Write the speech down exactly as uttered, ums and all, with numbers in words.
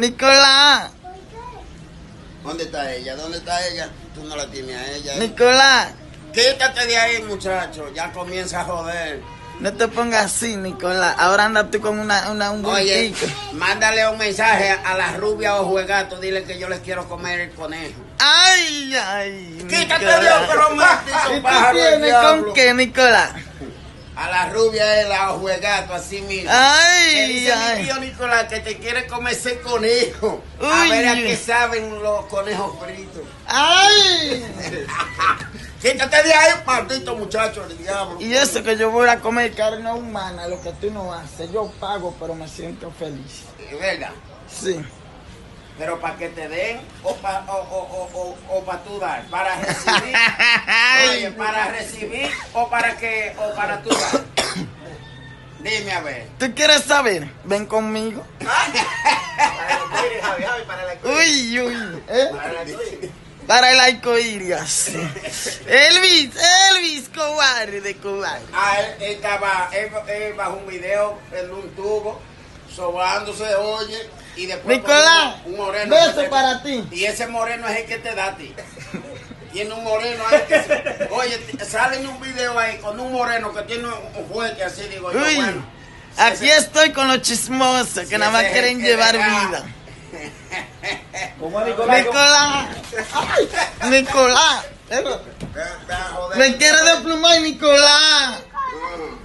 Nicolás. ¿Dónde está ella? ¿Dónde está ella? Tú no la tienes a ella. Nicolás. Quítate de ahí, muchacho. Ya comienza a joder. No te pongas así, Nicolás. Ahora andas tú con una, una, un Oye, bultico. mándale un mensaje a la rubia o juegato. Dile que yo les quiero comer el conejo. Ay, ay. Quítate Nicolás. de otro maldito ¿Y tú pájaro del tienes diablo. con qué, Nicolás? A la rubia es la juegato, así mismo. Ay, Me dice ay. mi tío Nicolás que te quiere comer ese conejo. Uy. A ver a qué saben los conejos fritos. Ay. Quítate de ahí, maldito muchacho del diablo. Y eso que yo voy a comer carne humana, lo que tú no haces. Yo pago, pero me siento feliz. Es verdad. Sí. Pero para que te den o para o, o, o, o, o para tú dar, para recibir, oye, para recibir o para que o para tú dar. Dime a ver. ¿Tú quieres saber? Ven conmigo. Uy, uy. ¿Eh? Para el arcoíris. Elvis, Elvis, cobarde de cobarde. Ah, él, él estaba él, él bajo un video en un tubo, sobándose, oye, y después Nicolás, un, un moreno. beso te, para ti. Y ese moreno es el que te da a ti. Tiene un moreno ahí que se, oye, sale en un video ahí con un moreno que tiene un fuerte así, digo yo, Uy, bueno. aquí ese, estoy con los chismosos que si nada más ese quieren es el llevar que te da. vida. ¿Cómo es, Nicolás? Nicolás. Ay, Nicolás. Ve- ve a joder. Me quiere desplumar, Nicolás. Mm.